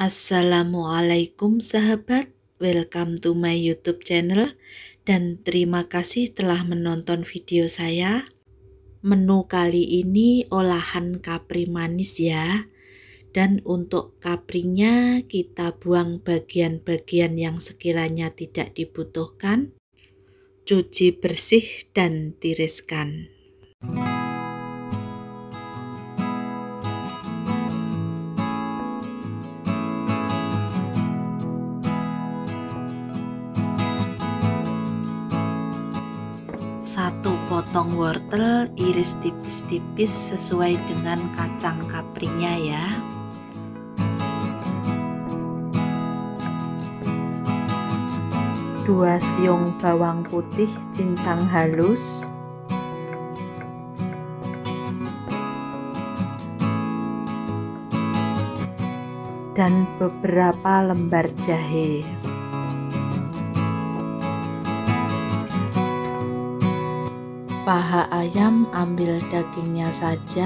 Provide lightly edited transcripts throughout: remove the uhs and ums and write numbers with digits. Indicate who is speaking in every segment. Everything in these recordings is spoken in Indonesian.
Speaker 1: Assalamualaikum sahabat, welcome to my YouTube channel dan terima kasih telah menonton video saya. Menu kali ini olahan kapri manis ya. Dan untuk kaprinya kita buang bagian-bagian yang sekiranya tidak dibutuhkan, cuci bersih dan tiriskan. Satu potong wortel iris tipis-tipis sesuai dengan kacang kaprinya ya. Dua siung bawang putih cincang halus. Dan beberapa lembar jahe. Paha ayam ambil dagingnya saja.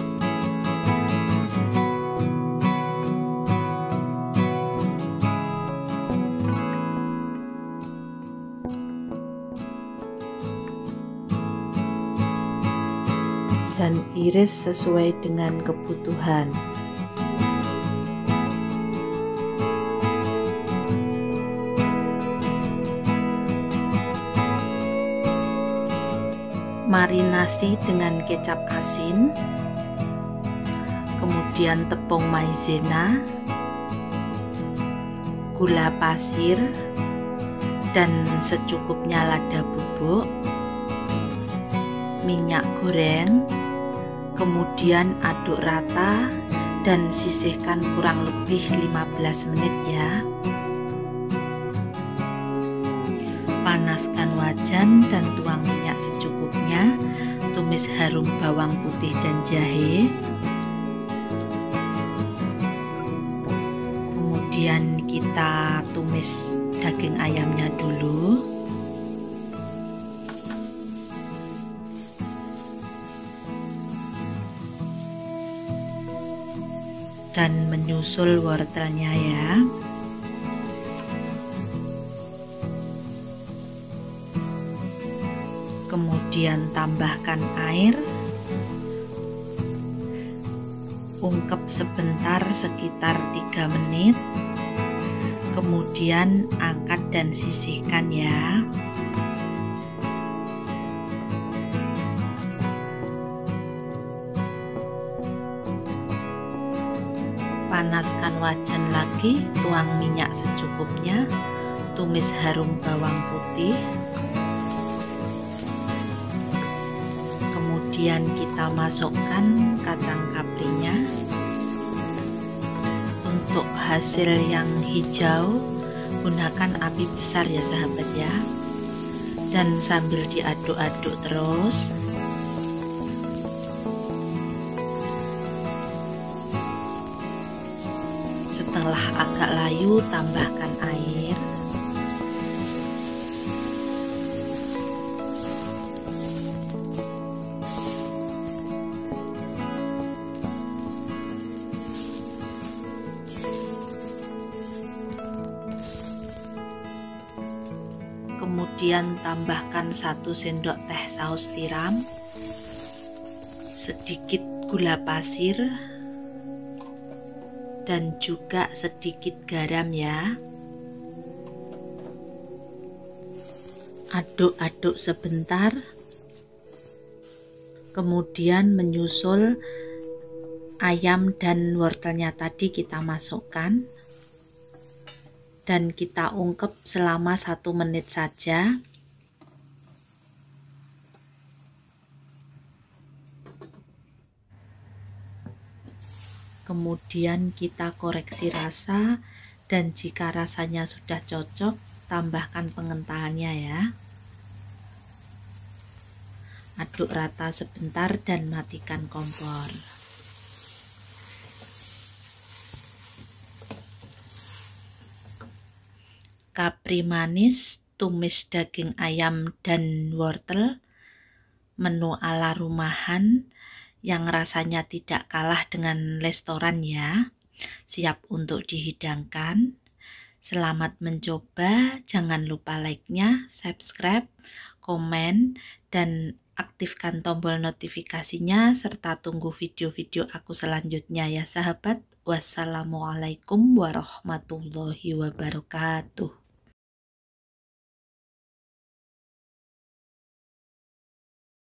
Speaker 1: Dan iris sesuai dengan kebutuhan. Marinasi dengan kecap asin, kemudian tepung maizena, gula pasir, dan secukupnya lada bubuk, minyak goreng, kemudian aduk rata dan sisihkan kurang lebih 15 menit ya. Panaskan wajan dan tuang minyak secukupnya, tumis harum bawang putih dan jahe. Kemudian kita tumis daging ayamnya dulu. Dan menyusul wortelnya ya. Kemudian tambahkan air, ungkep sebentar sekitar 3 menit, kemudian angkat dan sisihkan ya. Panaskan wajan lagi, tuang minyak secukupnya, tumis harum bawang putih. Kemudian kita masukkan kacang kaprinya. Untuk hasil yang hijau gunakan api besar ya sahabat ya. Dan sambil diaduk-aduk terus. Setelah agak layu tambahkan air. Kemudian tambahkan 1 sendok teh saus tiram, sedikit gula pasir, dan juga sedikit garam ya. Aduk-aduk sebentar, kemudian menyusul ayam dan wortelnya tadi kita masukkan. Dan kita ungkep selama 1 menit saja. Kemudian kita koreksi rasa dan jika rasanya sudah cocok, tambahkan pengentalannya ya. Aduk rata sebentar dan matikan kompor. Kapri manis, tumis daging ayam dan wortel, menu ala rumahan yang rasanya tidak kalah dengan restoran ya. siap untuk dihidangkan. Selamat mencoba, jangan lupa like-nya, subscribe, komen, dan aktifkan tombol notifikasinya serta tunggu video-video aku selanjutnya ya sahabat. Wassalamualaikum warahmatullahi wabarakatuh.